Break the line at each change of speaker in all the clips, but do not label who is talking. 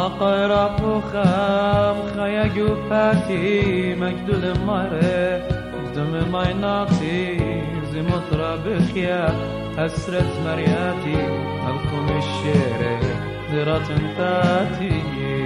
قيرا فخام خياجو فاتي مجدول مره دم مايناتي زي مطرة بخيا أسرة مرياتي ملكم الشيرة درات انتاتي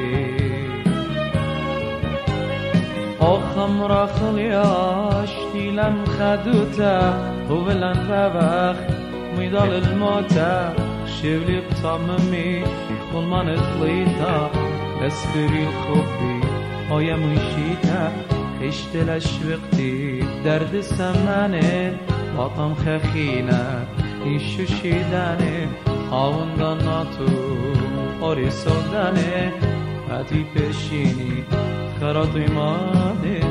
او خمرا خلياش تيلم خدوتا وبلن فبخ ميدال الموتا شبلي بطممي خلمان خليتا اسكري الخبي آیا مشيتا خشت لشوقتي درد سمنه باطم خخينه ایشو شیدنه آوندان ناتو آری سودنه حتی پشینی خرات ایمانه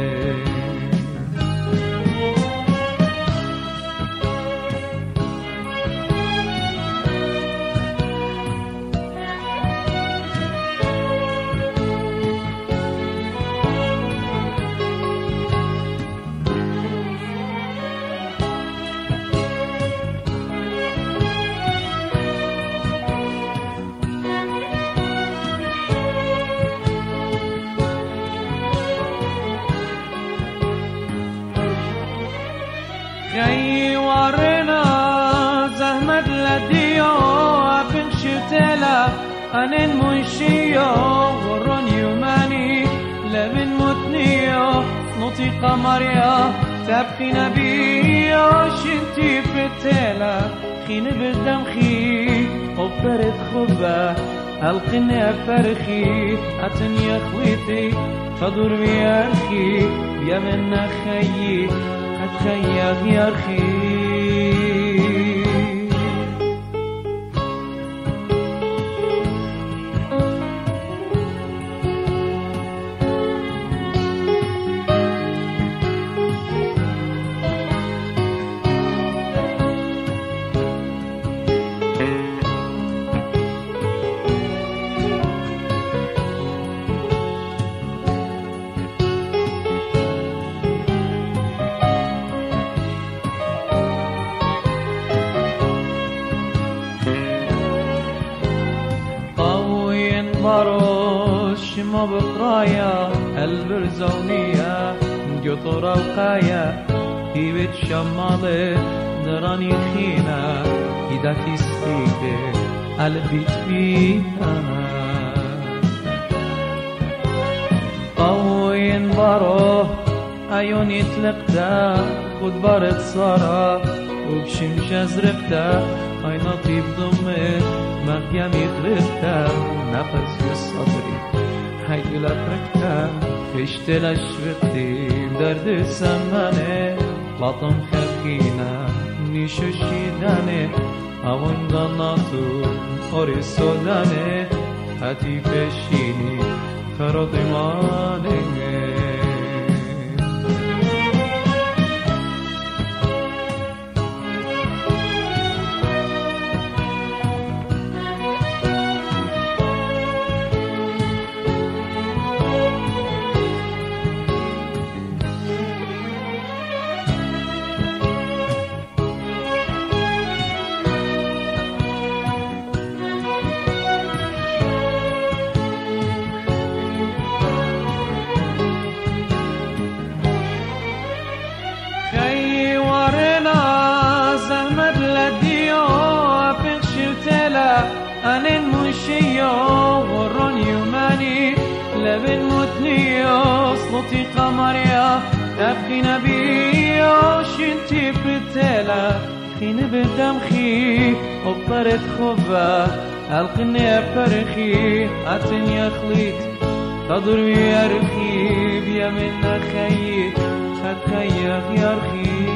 خي ورنا زهمت لديو ابن شتلا انن منشيو ورون يماني لبن متنيو نطي قمريا تبقي نبيو شنتي فتلا خين بدم خي وبرد خبه القني فرخي اتني خويتي تدور بيارخي يا من خيي أتخيل يا أخي
باروش ما بقرايا البرزونية جطورة وقايا في بيت شمالة دراني خينا إذا تستيقظ البيت فيها قوين بارو عيوني تلقتا خد بارد صارا وبشمش ازرقتا عيناتي بضمت مخيمي غرقتا نفس في صدري حيل اتركتا خشت لشوقتي درد سمنه باطم خفينا نيشو شيدانه اوان داناتو اوري سودانه حتي بشيني خرط مانه
أنن منشيو ورون يماني لبن متنيو صوتي قمريا تبقي نبيو شنتي بتلا خين بدم خي وبرد خبه القني فرخي أتني خليت تدور بيرخي بيا من خيي خيخ يرخي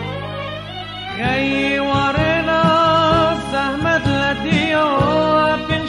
خي ورنا زهمت لديو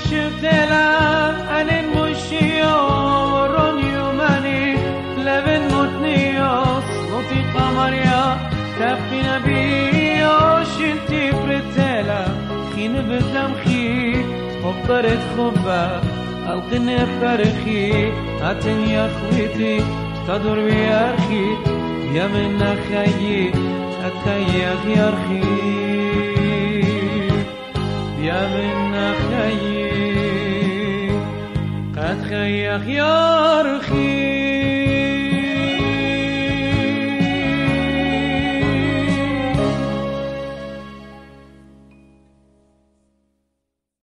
بدمخي فطرت خبا القني فرخي هاتن يا خويتي تدور بيارخي يا من خيي أتخيخ يرخي يا من خيي أتخيخ يرخي